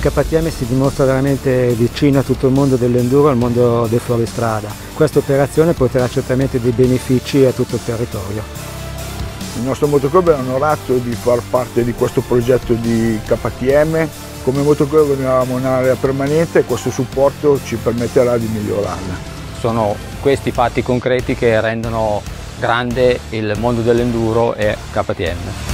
KTM si dimostra veramente vicino a tutto il mondo dell'enduro, al mondo del fuoristrada. Questa operazione porterà certamente dei benefici a tutto il territorio. Il nostro motoclub è onorato di far parte di questo progetto di KTM. Come motoclub abbiamo un'area permanente e questo supporto ci permetterà di migliorarla. Sono questi fatti concreti che rendono grande il mondo dell'enduro e KTM.